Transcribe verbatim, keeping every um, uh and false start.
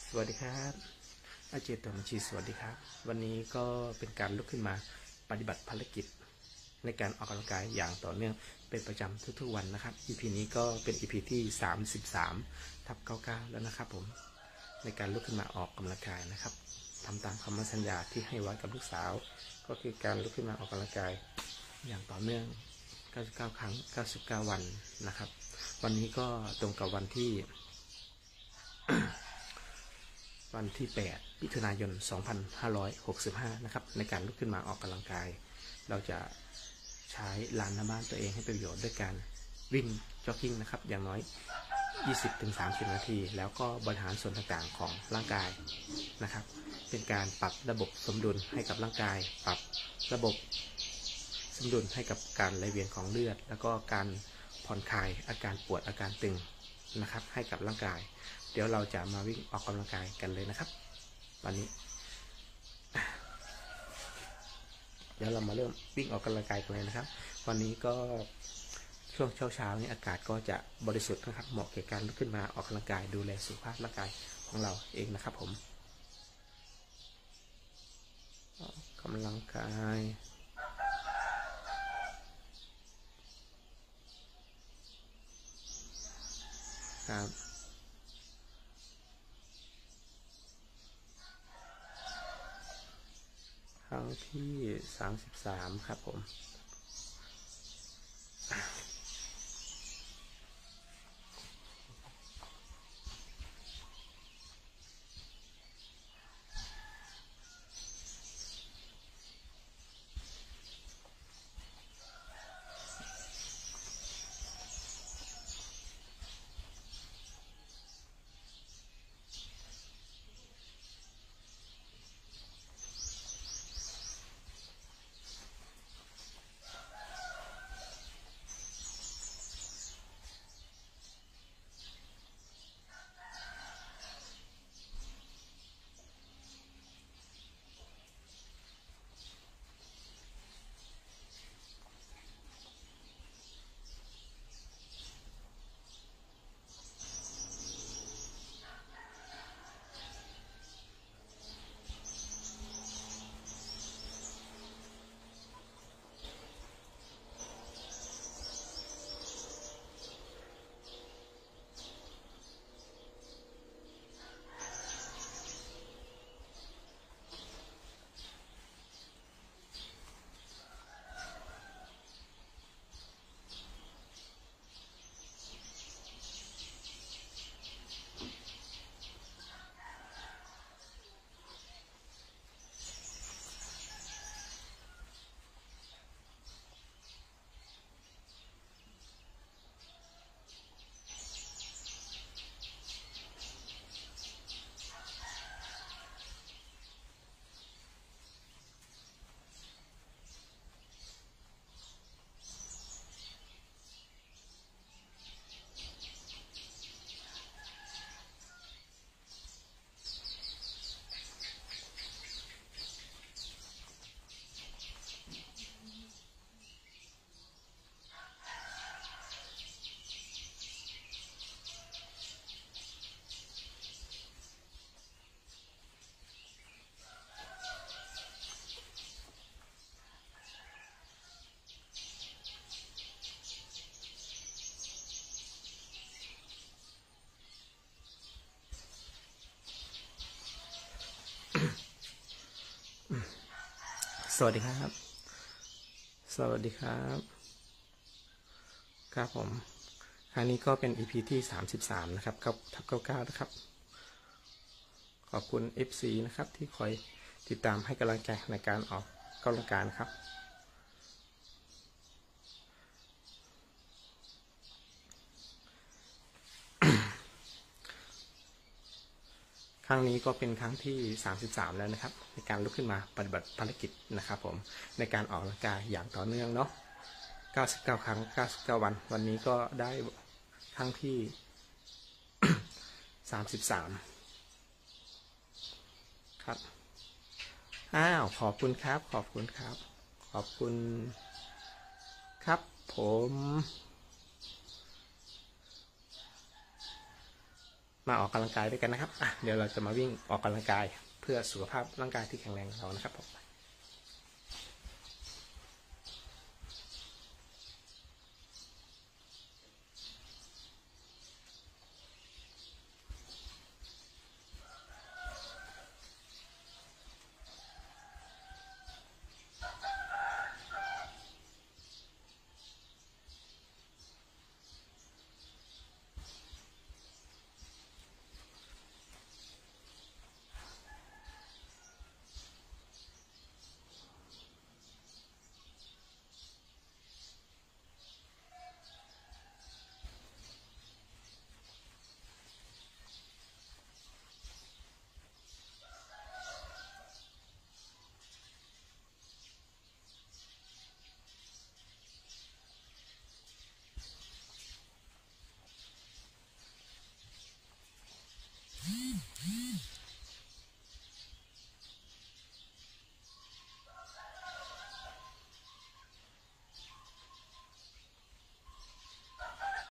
สวัสดีครับอาเจตตมชีสวัสดีครับวันนี้ก็เป็นการลุกขึ้นมาปฏิบัติภารกิจในการออกกำลังกายอย่างต่อเนื่องเป็นประจำทุกๆวันนะครับ อี พี นี้ก็เป็น อี พี ที่สามสิบสามทับเก้าสิบเก้าแล้วนะครับผมในการลุกขึ้นมาออกกำลังกายนะครับทำตามคำมั่นสัญญาที่ให้ไว้กับลูกสาวก็คือการลุกขึ้นมาออกกำลังกายอย่างต่อเนื่องเก้าสิบเก้าครั้งเก้าสิบเก้าวันนะครับวันนี้ก็ตรงกับวันที่ วันที่แปดมิถุนายนสองพันห้าร้อยหกสิบห้านะครับในการลุกขึ้นมาออกกำลังกายเราจะใช้ลานหน้าบ้านตัวเองให้เป็นประโยชน์ด้วยการวิ่งจ็อกกิ้งนะครับอย่างน้อย ยี่สิบถึงสามสิบ นาทีแล้วก็บริหารส่วนต่างๆของร่างกายนะครับเป็นการปรับระบบสมดุลให้กับร่างกายปรับระบบสมดุลให้กับการไหลเวียนของเลือดแล้วก็การผ่อนคลายอาการปวดอาการตึงนะครับให้กับร่างกายเดี๋ยวเราจะมาวิ่งออกกำลังกายกันเลยนะครับวันนี้เดี๋ยวเรามาเริ่มวิ่งออกกำลังกายกันเลยนะครับวันนี้ก็ช่วงเช้าๆนี้อากาศก็จะบริสุทธิ์นะครับเหมาะแก่การลุกขึ้นมาออกกำลังกายดูแลสุขภาพร่างกายของเราเองนะครับผมออกกำลังกายครับครั้งที่สามสิบสามครับผมสวัสดีครับสวัสดีครับครับผมครั้งนี้ก็เป็น อี พี ที่สามสิบสามนะครับกับทับเก้าสิบเก้านะครับขอบคุณ เอฟ ซี นะครับที่คอยติดตามให้กำลังใจในการออกกำลังกายครับครั้งนี้ก็เป็นครั้งที่สามสิบสามแล้วนะครับในการลุกขึ้นมาปฏิบัติภารกิจนะครับผมในการออกกำลังกายอย่างต่อเนื่องเนาะเก้าสิบเก้าครั้งเก้าสิบเก้าวันวันนี้ก็ได้ครั้งที่ สามสิบสามครับอ้าวขอบคุณครับขอบคุณครับขอบคุณครับผมมาออกกำลังกายด้วยกันนะครับอ่ะเดี๋ยวเราจะมาวิ่งออกกำลังกายเพื่อสุขภาพร่างกายที่แข็งแรงของเรานะครับผม